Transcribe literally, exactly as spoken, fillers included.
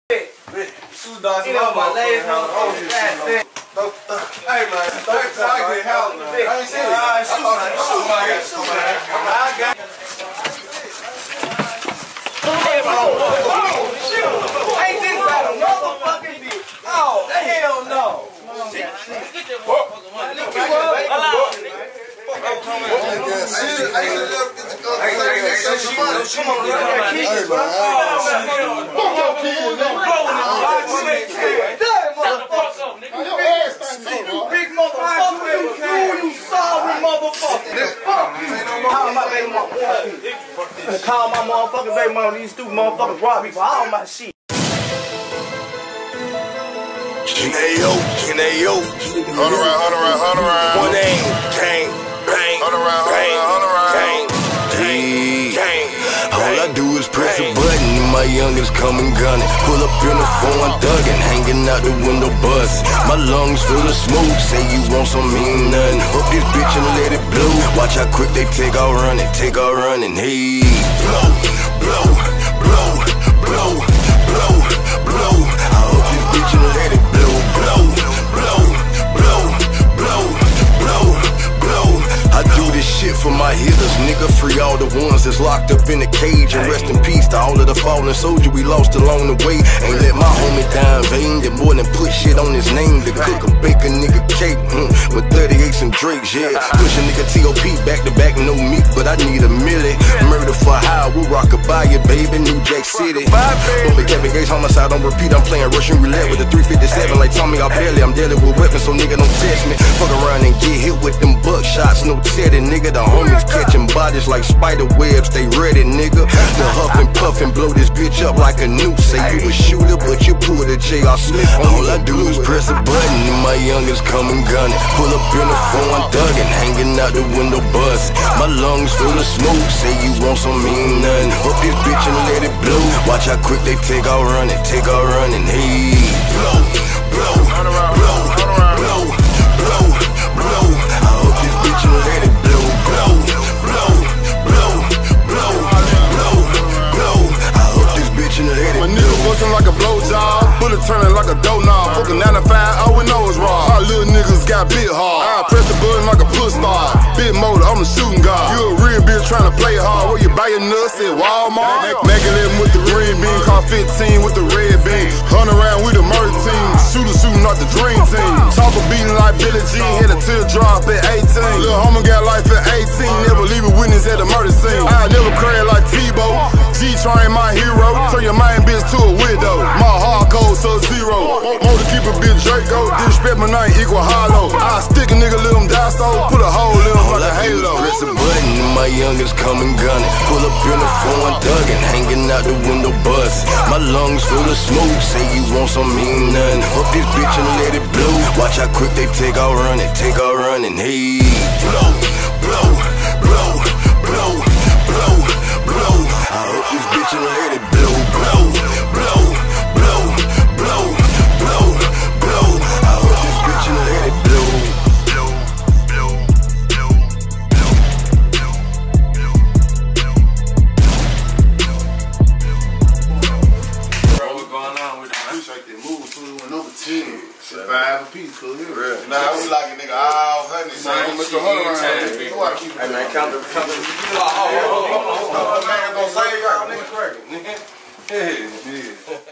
Shoe dogs, you know my legs on the hey man, don't try to get help, man. I ain't seen it. I thought you shoot my ass. I got it. Ain't this about a motherfucking bitch? Oh, hell no. Call my motherfucking baby mama, these stupid motherfuckers rob me for all my shit. N A O, N A O, hunt around, hunt around, hunt around. One aim, gang, bang, hunt around, bang, hunt around, gang, gang, gang. All I do is press a button and my youngest come and gun it. Pull up in a foreign thuggin', hanging out the window bust. My lungs full of smoke, say you want some mean nothing. Up this bitch and let it blow. Watch how quick they take out running, take out running. Hey, blow, blow, blow, blow, blow, blow. I hope this bitch and let it blow, blow, blow, blow, blow, blow, blow. I do this shit for my hitters, nigga. Free all the ones that's locked up in the cage. And rest in peace to all of the fallen soldiers we lost along the way. Ain't let my homie die in vain. Did more than put shit on his name. To cook a bacon nigga cake mm, with thirty-eights and Drakes, yeah. Push a nigga T O P back to back, no meat, but I need a milli. Murder for hire, we'll rock a by you, baby. New Jack City. Bumpy Kevin Gates homicide on repeat. I'm playing Russian roulette with a three fifty-seven like Tommy Albelli. I'm dealing with weapons, so nigga don't test me. Fuck around and get hit with them buckshots, no teddy, nigga. The homies catching bodies like spider webs, they ready, nigga. The huff and puff and blow this bitch up like a noose. Say you a shooter, but you pull the J R Smith. All I do is press a button and my youngest come and gun it. Pull up in a foreign thuggin', hanging out the window bust. My lungs full of smoke, say you want some mean nothing. Up this bitch and let it blow. Watch how quick they take out running, take out running. Hey, blow, blow, blow, blow, blow, blow, blow. I hope this bitch and let it blow, blow, blow, blow, blow, blow, blow. I hope this bitch and let it blow. My nigga bustin' like a blowjob, bullet turning like a doughnut. Fucking nine to five, all we know is raw. Our little niggas got bit hard. I press the button like a push star. Big motor, I'm the shooting guard. You a real bitch trying to play hard. Where you buy your nuts at Walmart? Mac eleven with the green bean, car fifteen with the red bean. Hunt around with the murder team, shooter shooting out the dream team. Chopper beating like Billie Jean, hit a teardrop at eighteen. Lil' homie got life at eighteen, never leave a witness at the murder scene. I never crash like Tebow, G-Train my hero. Turn your main bitch to a widow. My hard code sub-zero. Want to keep a bitch Draco, disrespect my name equal hollow. I stick a nigga, let him die so put a hole in him like a halo. Press a button and my youngest come and gun it. Pull up in a foreign thuggin', hanging out the window bust. My lungs full of smoke, say you want some mean nothing. Up this bitch and let it blow. Watch how quick they take out running, take out running. Hey, blow, blow, blow, blow, blow, blow. I hope this bitch and let it blow, blow, blow, blow, blow, blow, blow. I hope this bitch and let it blow. Five apiece, cool. Nah, I was like a nigga all honey. Mister Hunter, who I keep it? Hey man, count the count the. Oh, oh, oh, oh, oh, man, gonna save y'all niggas cracking. Yeah, yeah.